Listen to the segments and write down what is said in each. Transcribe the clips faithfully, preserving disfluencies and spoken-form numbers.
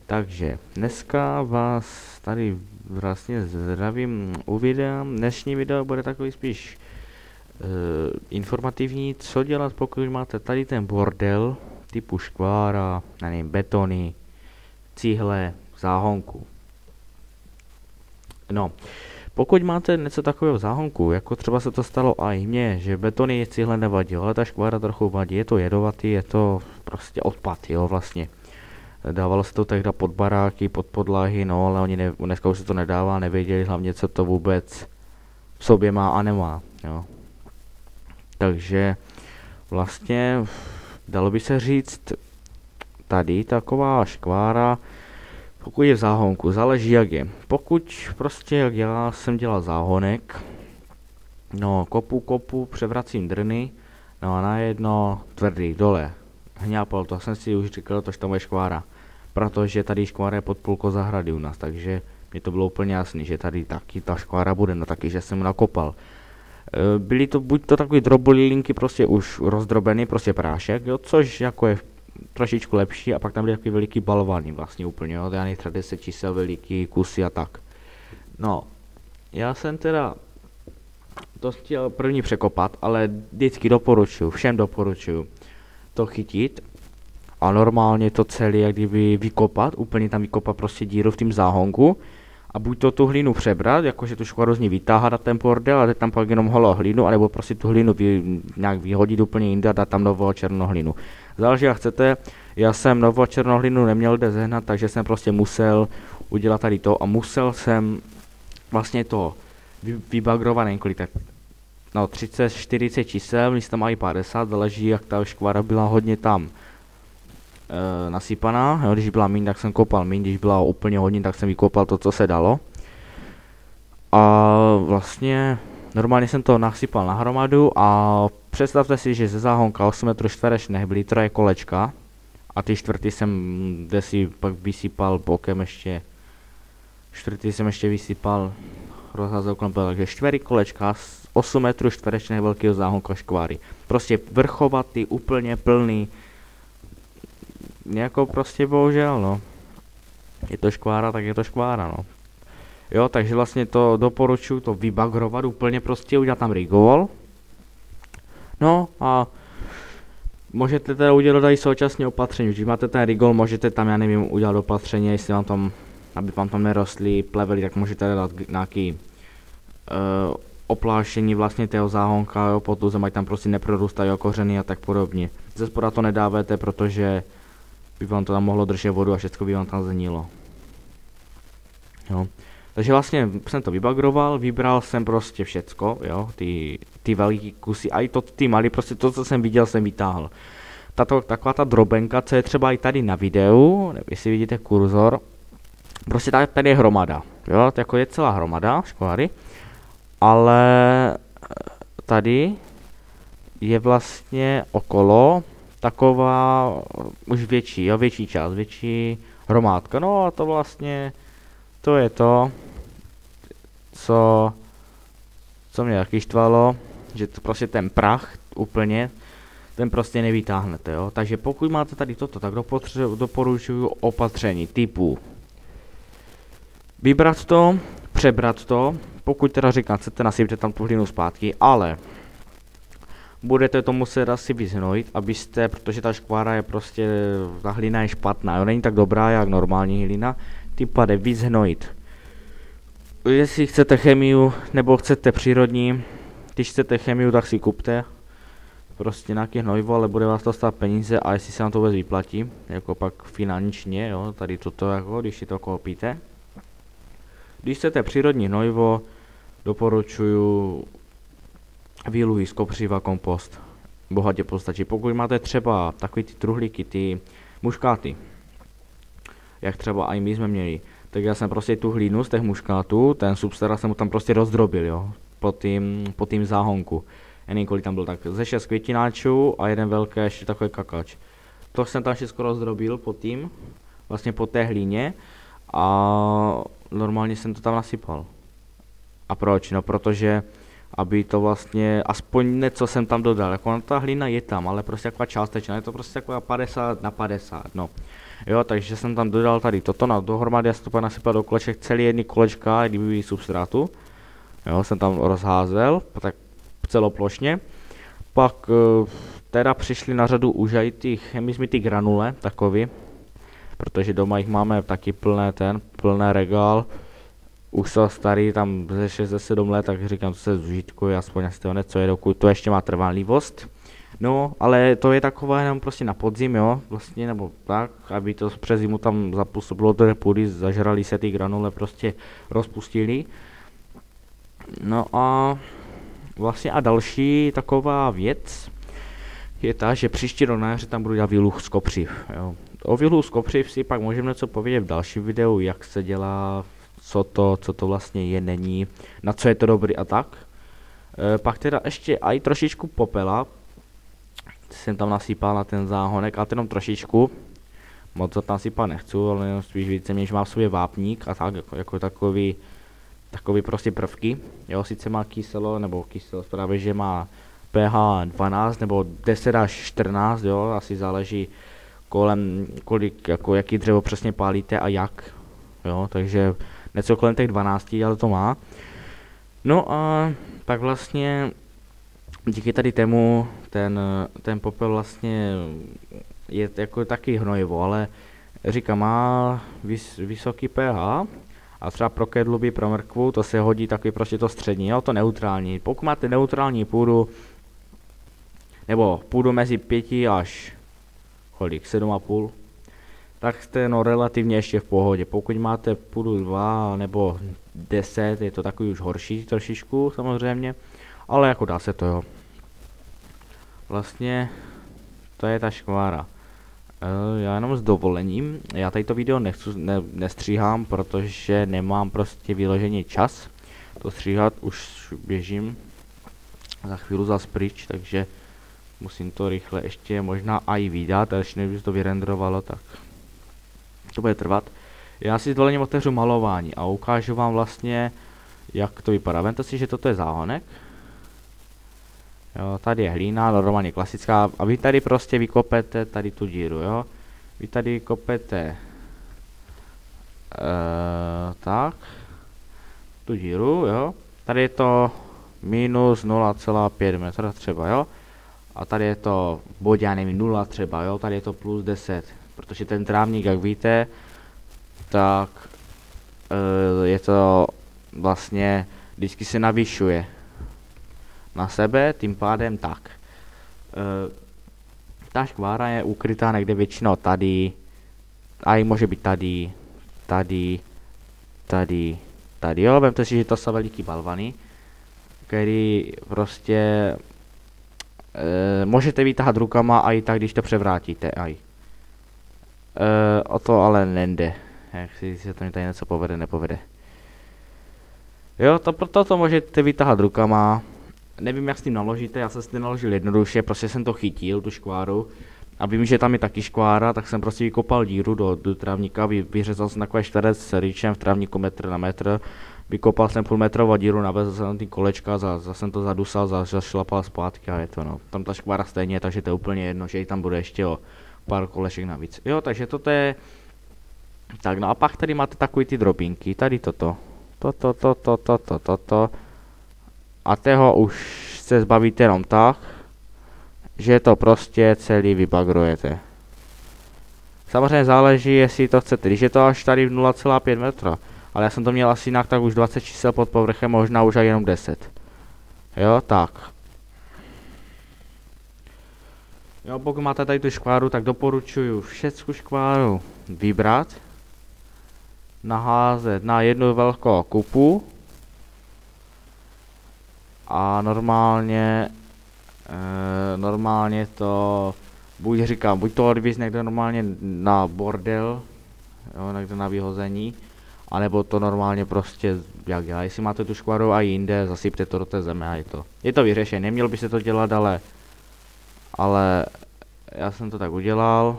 Takže dneska vás tady vlastně zdravím u videa. Dnešní video bude takový spíš uh, informativní, co dělat, pokud máte tady ten bordel typu škvára, nevím, betony, cihle, záhonku. No, pokud máte něco takového v záhonku, jako třeba se to stalo i mně, že betony cihle nevadí, ale ta škvára trochu vadí, je to jedovatý, je to prostě odpad, jo, vlastně. Dávalo se to tehdy pod baráky, pod podlahy, no, ale oni ne, dneska už se to nedává, nevěděli hlavně, co to vůbec v sobě má a nemá, jo. Takže vlastně dalo by se říct, tady taková škvára, pokud je v záhonku, záleží jak je. Pokud prostě jak já jsem dělal záhonek, no kopu, kopu, převracím drny, no a najedno tvrdý, dole. Hňápal, to jsem si už říkal, to, že tam je škvára. Protože tady škvára je pod půlkou zahrady u nás, takže mi to bylo úplně jasný, že tady taky ta škvára bude, no taky, že jsem nakopal. E, byly to buď to takový drobolilinky, prostě už rozdrobený, prostě prášek, jo, což jako je trošičku lepší, a pak tam byly takový veliký balvány vlastně úplně, jo, já třeba deset čísel veliký kusy a tak. No, já jsem teda to chtěl první překopat, ale vždycky doporučuju, všem doporučuju to chytit a normálně to celé jak kdyby vykopat, úplně tam vykopat prostě díru v tom záhonku a buď to tu hlínu přebrat, jakože tu škvaru z ní vytáhat na ten bordel a dát tam pak jenom holou hlínu, anebo prostě tu hlínu vy, nějak vyhodit úplně jinde a dát tam novou černou hlínu. Záleží jak chcete, já jsem novou černou hlínu neměl kde zehnat, takže jsem prostě musel udělat tady to a musel jsem vlastně to vy, vybagrovat několik tak no třicet, čtyřicet čísel, když tam mají padesát, záleží jak ta škvara byla hodně tam e, nasypaná, jo, když byla míň, tak jsem kopal míň, když byla úplně hodně, tak jsem vykopal to, co se dalo. A vlastně normálně jsem to nasypal na hromadu a představte si, že ze záhonka osm metrů čtverečních byly troje kolečka a ty čtvrty jsem kde si pak vysypal bokem ještě, čtvrty jsem ještě vysypal rozházel kolem, takže čtyři kolečka z osm metrů čtverečních velkého záhonka škváry. Prostě vrchovatý, úplně plný. Jako prostě bohužel, no. Je to škvára, tak je to škvára, no. Jo, takže vlastně to doporučuji to vybagrovat úplně prostě, udělat tam rigol. No a můžete teda udělat i současně opatření, když máte ten rigol, můžete tam, já nevím, udělat opatření, jestli vám tam, aby vám tam nerostly plevely, tak můžete dát nějaký uh, oplášení vlastně toho záhonka, jo, pod tu zem, ať tam prostě neprorůstají kořeny a tak podobně. Ze spoda to nedáváte, protože by vám to tam mohlo držet vodu a všechno by vám tam zhnilo. Jo. Takže vlastně jsem to vybagroval, vybral jsem prostě všecko, jo, ty, ty veliký kusy, a i to, ty malý, prostě to, co jsem viděl, jsem vytáhl. Tato, taková ta drobenka, co je třeba i tady na videu, nevím, jestli vidíte kurzor, prostě tady, tady je hromada, jo, jako je celá hromada škváry, ale tady je vlastně okolo taková už větší, jo, větší část, větší hromádka, no a to vlastně, to je to, co, co mě taky štvalo, že to prostě ten prach úplně, ten prostě nevytáhnete, jo, takže pokud máte tady toto, tak doporučuju opatření typu vybrat to, přebrat to, pokud teda říkám, chcete nasypte tam tu hlínu zpátky, ale budete to muset asi vyznojit, abyste, protože ta škvára je prostě, ta hlína je špatná, jo, není tak dobrá jak normální hlína, tím pádem vyznojit. Jestli chcete chemii, nebo chcete přírodní, když chcete chemii, tak si kupte prostě nějaké hnojivo, ale bude vás to stát peníze a jestli se vám to vůbec vyplatí, jako pak finančně, jo, tady toto jako, když si to koupíte. Když chcete přírodní hnojivo, doporučuju výluhy z kopřiva, kompost. Bohatě postačí. Pokud máte třeba takový ty truhlíky, ty muškáty, jak třeba i my jsme měli, tak já jsem prostě tu hlínu z těch muškátů, ten substrát jsem mu tam prostě rozdrobil, jo, po tým, po tým záhonku. Jen kolik tam byl tak ze šest květináčů a jeden velký ještě takový kakač. To jsem tam všechno rozdrobil po tým, vlastně po té hlíně a normálně jsem to tam nasypal. A proč? No protože aby to vlastně, aspoň něco jsem tam dodal, jako ta hlína je tam, ale prostě taková částečná, je to prostě taková padesát na padesát, no. Jo, takže jsem tam dodal tady toto na dohromady, já jsem to pak nasypal do koleček, celý jedny kolečka, kdyby substrátu. Jo, jsem tam rozházel, tak celoplošně. Pak teda přišli na řadu už i ty chemizmy, granule, takový. Protože doma jich máme taky plné ten, plné regál. Už jsou starý, tam ze šest ze sedm let, tak říkám, to se zužitkuje, aspoň asi to něco je, dokud to ještě má trvanlivost. No, ale to je takové jenom prostě na podzim, jo, vlastně, nebo tak, aby to přes zimu tam zapůsobilo do půdy, zažrali se ty granule, prostě rozpustili. No a vlastně a další taková věc je ta, že příští rok na jaře tam budu dělat výluch z kopřiv, jo. O výluch z kopřiv si pak můžeme něco povědět v dalším videu, jak se dělá, co to, co to vlastně je, není, na co je to dobrý a tak. E, pak teda ještě i trošičku popela jsem tam nasypal na ten záhonek, ale jenom trošičku. Moc to tam sypat nechci, ale jenom spíš víceméně, že má v sobě vápník a tak, jako, jako takový, takový prostě prvky. Jo, sice má kyselo, nebo kyselo právě, že má pH dvanáct nebo deset až čtrnáct, jo, asi záleží kolem, kolik, jako jaký dřevo přesně pálíte a jak. Jo, takže něco kolem těch dvanácti, ale to má. No a tak vlastně díky tady tému ten, ten popel vlastně je jako taky hnojivo, ale říkám, má vys, vysoký pH a třeba pro kedluby, pro mrkvu, to se hodí taky prostě to střední, jo, to neutrální. Pokud máte neutrální půdu, nebo půdu mezi pěti až kolik, sedm a půl, tak jste no relativně ještě v pohodě. Pokud máte půdu dva nebo deset, je to takový už horší trošičku samozřejmě, ale jako dá se to, jo. Vlastně to je ta škvára. E, já jenom s dovolením, já tady to video nechci, ne, nestříhám, protože nemám prostě vyložený čas to stříhat, už běžím za chvíli zas pryč, takže musím to rychle ještě možná i vydat, až než to vyrenderovalo, tak to bude trvat. Já si s dovolením otevřu malování a ukážu vám vlastně, jak to vypadá. Vemte si, že toto je záhonek. Jo, tady je hlína, normálně klasická, a vy tady prostě vykopete tady tu díru, jo. Vy tady kopete e, tak, tu díru, jo. Tady je to minus nula celá pět metra třeba, jo. A tady je to bod, já nevím, nula třeba, jo. Tady je to plus deset, protože ten trávník, jak víte, tak e, je to vlastně, vždycky se navyšuje na sebe, tím pádem tak. E, ta škvára je ukrytá někde většinou tady, a i může být tady, tady, tady, tady, jo, vemte si, že to jsou veliký balvany, který prostě e, můžete vytáhat rukama a i tak, když to převrátíte, aj. E, o to ale nejde, jak si se to tady něco povede, nepovede. Jo, to proto to můžete vytáhat rukama. Nevím, jak s tím naložíte, já jsem s tím naložil jednoduše, prostě jsem to chytil, tu škváru. A vím, že tam je taky škvára, tak jsem prostě vykopal díru do, do trávníka, vy, vyřezal jsem takový čtverec s rýčem v trávníku metr na metr. Vykopal jsem půlmetrovou díru, navezl jsem ty kolečka, zase za jsem to zadusal, zase zašlapal zpátky a je to, no. Tam ta škvára stejně, takže to je úplně jedno, že i tam bude ještě o pár koleček navíc. Jo, takže toto je... Tak no a pak tady máte takový ty drobinky, tady toto. Toto, toto, toto, toto. A toho už se zbavíte jenom tak, že to prostě celý vybagrujete. Samozřejmě záleží, jestli to chcete, když je to až tady v nula celá pět metra, ale já jsem to měl asi jinak, tak už dvacet čísel pod povrchem, možná už aj jenom deset. Jo, tak. Jo, pokud máte tady tu škváru, tak doporučuji všecku škváru vybrat, naházet na jednu velkou kupu a normálně e, normálně to buď říkám, buď to odvíz někde normálně na bordel, jo, někde na vyhození, anebo to normálně prostě jak dělá. Jestli máte tu škvaru a jinde, zasypte to do té zeme a je to. Je to vyřešené, neměl by se to dělat, ale ale já jsem to tak udělal.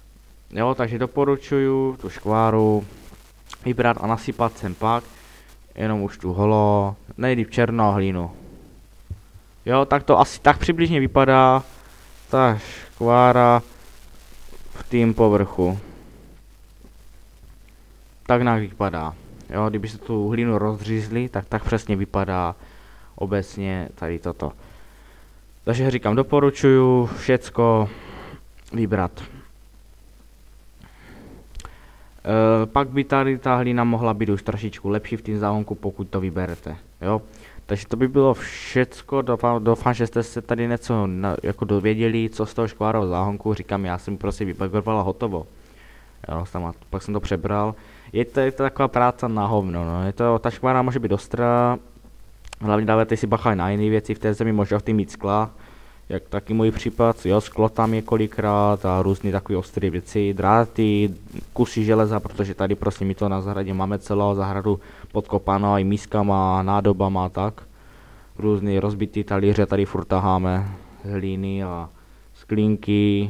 Jo, takže doporučuju tu škváru vybrat a nasypat sem pak. Jenom už tu holo, nejlíp černou hlínu. Jo, tak to asi tak přibližně vypadá ta škvára v tým povrchu. Tak nějak vypadá. Jo, kdyby se tu hlínu rozřízli, tak tak přesně vypadá obecně tady toto. Takže říkám, doporučuju všecko vybrat. E, pak by tady ta hlína mohla být už trošičku lepší v tím záhonku, pokud to vyberete. Jo? Takže to by bylo všecko, doufám, doufám že jste se tady něco na, jako dověděli, co z toho škvárového záhonku. Říkám, já jsem prostě vybagovala hotovo. Jo, tam, pak jsem to přebral. Je to, je to taková práce na hovno, no. Je to, ta škvára může být ostrá, hlavně dávajte si bacha na jiné věci, v té zemi možná v tým mít skla, jak taky můj případ, jo, sklo tam je kolikrát a různé takové ostré věci, dráty, kusy železa, protože tady prostě my to na zahradě máme celou zahradu podkopanou i mískama, nádobama a tak. Různé rozbitý talíře tady furt taháme, hlíny a sklínky,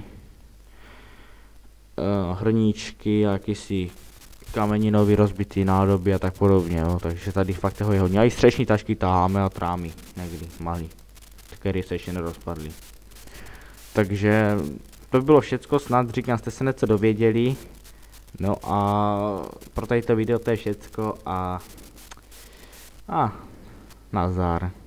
uh, hrníčky a jakýsi kameninový rozbitý nádoby a tak podobně, jo. Takže tady fakt toho je hodně. A i střešní tašky taháme a trámy, někdy malý, které se ještě nerozpadly. Takže to by bylo všecko, snad říkám, jste se něco dověděli. No a pro tady to video to je všecko a, a nazdar.